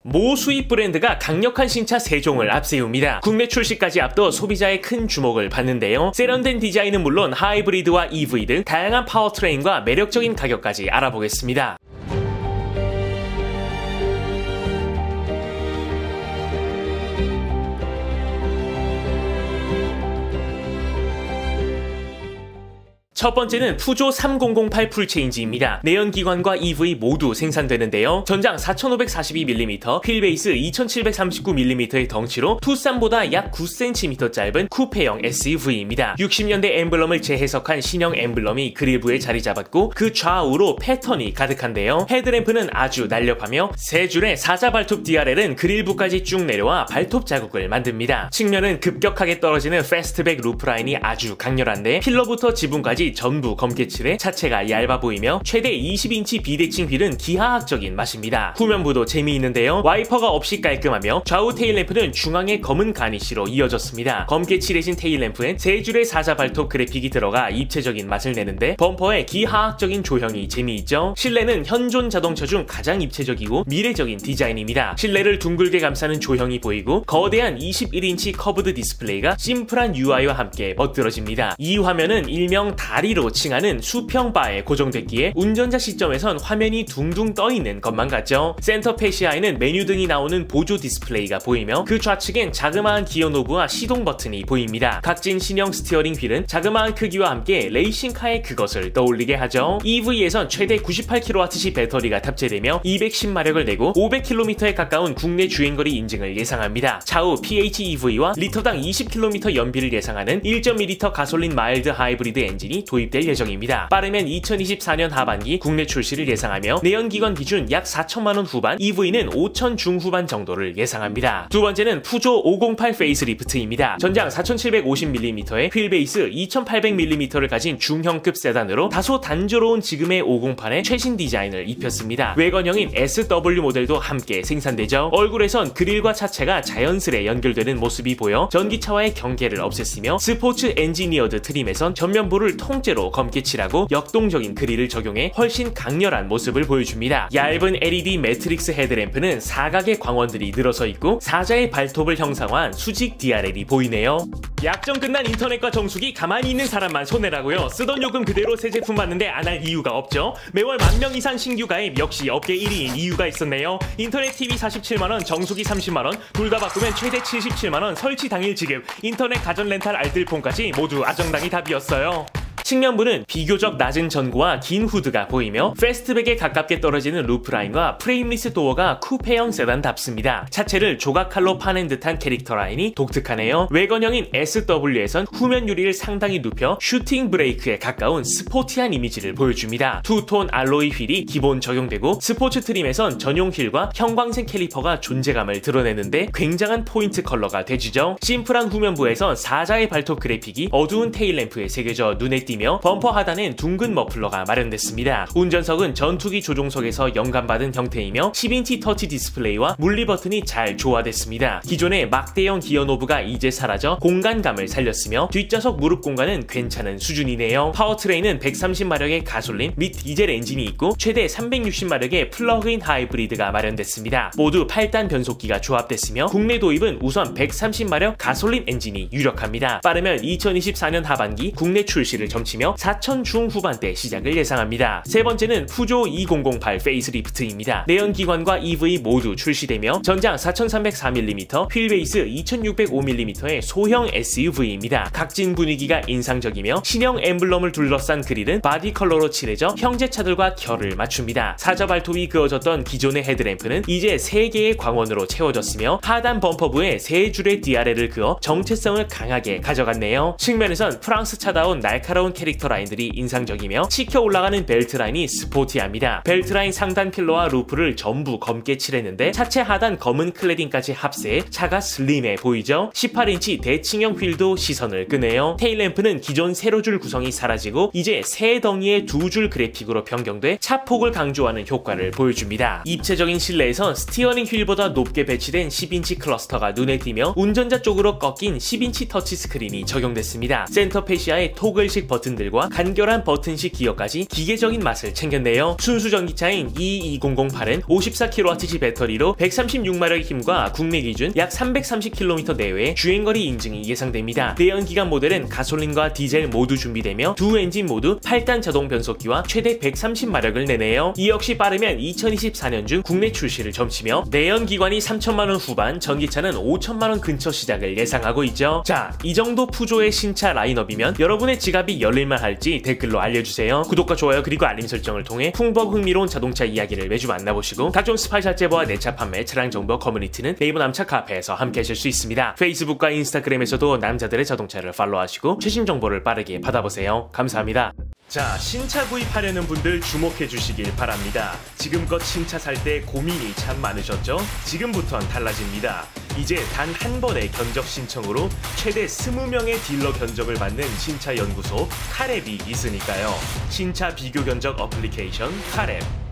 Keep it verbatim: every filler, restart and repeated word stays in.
모 수입 브랜드가 강력한 신차 세 종을 앞세웁니다. 국내 출시까지 앞둬 소비자의 큰 주목을 받는데요. 세련된 디자인은 물론 하이브리드와 이브이 등 다양한 파워트레인과 매력적인 가격까지 알아보겠습니다. 첫 번째는 푸조 삼공공팔 풀체인지입니다. 내연기관과 이브이 모두 생산되는데요. 전장 사천오백사십이 밀리미터, 휠베이스 이천칠백삼십구 밀리미터의 덩치로 투싼보다 약 구 센티미터 짧은 쿠페형 에스유브이입니다. 육십 년대 엠블럼을 재해석한 신형 엠블럼이 그릴부에 자리 잡았고 그 좌우로 패턴이 가득한데요. 헤드램프는 아주 날렵하며 세 줄의 사자 발톱 디알엘은 그릴부까지 쭉 내려와 발톱 자국을 만듭니다. 측면은 급격하게 떨어지는 패스트백 루프라인이 아주 강렬한데 필러부터 지붕까지 전부 검게 칠해 차체가 얇아 보이며 최대 이십 인치 비대칭 휠은 기하학적인 맛입니다. 후면부도 재미있는데요. 와이퍼가 없이 깔끔하며 좌우 테일램프는 중앙에 검은 가니쉬로 이어졌습니다. 검게 칠해진 테일램프엔 세 줄의 사자 발톱 그래픽이 들어가 입체적인 맛을 내는데 범퍼에 기하학적인 조형이 재미있죠. 실내는 현존 자동차 중 가장 입체적이고 미래적인 디자인입니다. 실내를 둥글게 감싸는 조형이 보이고 거대한 이십일 인치 커브드 디스플레이가 심플한 유아이와 함께 멋들어집니다. 이 화면은 일명 다리로 칭하는 수평 바에 고정됐기에 운전자 시점에선 화면이 둥둥 떠있는 것만 같죠. 센터 패시아에는 메뉴 등이 나오는 보조 디스플레이가 보이며 그 좌측엔 자그마한 기어 노브와 시동 버튼이 보입니다. 각진 신형 스티어링 휠은 자그마한 크기와 함께 레이싱카의 그것을 떠올리게 하죠. 이브이에선 최대 구십팔 킬로와트시 배터리가 탑재되며 이백십 마력을 내고 오백 킬로미터에 가까운 국내 주행거리 인증을 예상합니다. 차후 피에이치이브이와 리터당 이십 킬로미터 연비를 예상하는 일 점 이 리터 가솔린 마일드 하이브리드 엔진이 도입될 예정입니다. 빠르면 이천이십사 년 하반기 국내 출시를 예상하며 내연기관 기준 약 사천만 원 후반, 이브이는 오천 중후반 정도를 예상합니다. 두 번째는 푸조 오공팔 페이스리프트입니다. 전장 사천칠백오십 밀리미터에 휠베이스 이천팔백 밀리미터를 가진 중형급 세단으로 다소 단조로운 지금의 오공팔에 최신 디자인을 입혔습니다. 외관형인 에스더블유 모델도 함께 생산되죠. 얼굴에선 그릴과 차체가 자연스레 연결되는 모습이 보여 전기차와의 경계를 없앴으며 스포츠 엔지니어드 트림에선 전면부를 통째로 검게 칠하고 역동적인 그릴을 적용해 훨씬 강렬한 모습을 보여줍니다. 얇은 엘이디 매트릭스 헤드램프는 사각의 광원들이 늘어서 있고 사자의 발톱을 형상화한 수직 디알엘이 보이네요. 약정 끝난 인터넷과 정수기 가만히 있는 사람만 손해라고요. 쓰던 요금 그대로 새 제품 받는데 안 할 이유가 없죠. 매월 만 명 이상 신규 가입 역시 업계 일 위인 이유가 있었네요. 인터넷 티비 사십칠만 원, 정수기 삼십만 원, 둘 다 바꾸면 최대 칠십칠만 원 설치 당일 지급, 인터넷 가전 렌탈 알뜰폰까지 모두 아정당이 답이었어요. 측면부는 비교적 낮은 전고와 긴 후드가 보이며 패스트백에 가깝게 떨어지는 루프라인과 프레임리스 도어가 쿠페형 세단답습니다. 차체를 조각칼로 파낸 듯한 캐릭터 라인이 독특하네요. 외관형인 에스더블유에선 후면 유리를 상당히 눕혀 슈팅 브레이크에 가까운 스포티한 이미지를 보여줍니다. 투톤 알로이 휠이 기본 적용되고 스포츠 트림에선 전용 휠과 형광색 캘리퍼가 존재감을 드러내는데 굉장한 포인트 컬러가 되주죠. 심플한 후면부에선 사자의 발톱 그래픽이 어두운 테일램프에 새겨져 눈에 띄 범퍼 하단엔 둥근 머플러가 마련됐습니다. 운전석은 전투기 조종석에서 영감받은 형태이며 십 인치 터치 디스플레이와 물리 버튼이 잘 조화됐습니다. 기존의 막대형 기어 노브가 이제 사라져 공간감을 살렸으며 뒷좌석 무릎 공간은 괜찮은 수준이네요. 파워트레인은 백삼십 마력의 가솔린 및 디젤 엔진이 있고 최대 삼백육십 마력의 플러그인 하이브리드가 마련됐습니다. 모두 팔 단 변속기가 조합됐으며 국내 도입은 우선 백삼십 마력 가솔린 엔진이 유력합니다. 빠르면 이천이십사 년 하반기 국내 출시를 점 치며 사천 중후반대 시작을 예상합니다. 세 번째는 푸조 이천팔 페이스리프트입니다. 내연기관과 이브이 모두 출시되며 전장 사천삼백사 밀리미터, 휠베이스 이천육백오 밀리미터의 소형 에스유브이입니다. 각진 분위기가 인상적이며 신형 엠블럼을 둘러싼 그릴은 바디 컬러로 칠해져 형제차들과 결을 맞춥니다. 사자 발톱이 그어졌던 기존의 헤드램프는 이제 세 개의 광원으로 채워졌으며 하단 범퍼부에 세 줄의 디알엘을 그어 정체성을 강하게 가져갔네요. 측면에선 프랑스차다운 날카로운 캐릭터 라인들이 인상적이며 치켜 올라가는 벨트 라인이 스포티합니다. 벨트 라인 상단 필러와 루프를 전부 검게 칠했는데 차체 하단 검은 클레딩까지 합세해 차가 슬림해 보이죠. 십팔 인치 대칭형 휠도 시선을 끄네요. 테일램프는 기존 세로줄 구성이 사라지고 이제 세 덩이의 두 줄 그래픽으로 변경돼 차폭을 강조하는 효과를 보여줍니다. 입체적인 실내에선 스티어링 휠보다 높게 배치된 십 인치 클러스터가 눈에 띄며 운전자 쪽으로 꺾인 십 인치 터치 스크린이 적용됐습니다. 센터 패시아에 토글식 버튼 버튼들과 간결한 버튼식 기어까지 기계적인 맛을 챙겼네요. 순수 전기차인 이 이공공팔은 오십사 킬로와트시 배터리로 백삼십육 마력의 힘과 국내 기준 약 삼백삼십 킬로미터 내외의 주행거리 인증이 예상됩니다. 내연기관 모델은 가솔린과 디젤 모두 준비되며 두 엔진 모두 팔 단 자동 변속기와 최대 백삼십 마력을 내네요. 이 역시 빠르면 이천이십사 년 중 국내 출시를 점치며 내연기관이 삼천만 원 후반, 전기차는 오천만 원 근처 시작을 예상하고 있죠. 자, 이 정도 푸조의 신차 라인업이면 여러분의 지갑이 열릴만 할지 댓글로 알려주세요. 구독과 좋아요 그리고 알림 설정을 통해 풍부하고 흥미로운 자동차 이야기를 매주 만나보시고 각종 스파이셜 제보와 내차 판매, 차량 정보 커뮤니티는 네이버 남차 카페에서 함께 하실 수 있습니다. 페이스북과 인스타그램에서도 남자들의 자동차를 팔로우하시고 최신 정보를 빠르게 받아보세요. 감사합니다. 자, 신차 구입하려는 분들 주목해 주시길 바랍니다. 지금껏 신차 살 때 고민이 참 많으셨죠? 지금부턴 달라집니다. 이제 단 한 번의 견적 신청으로 최대 이십 명의 딜러 견적을 받는 신차 연구소 카랩이 있으니까요. 신차 비교 견적 어플리케이션 카랩.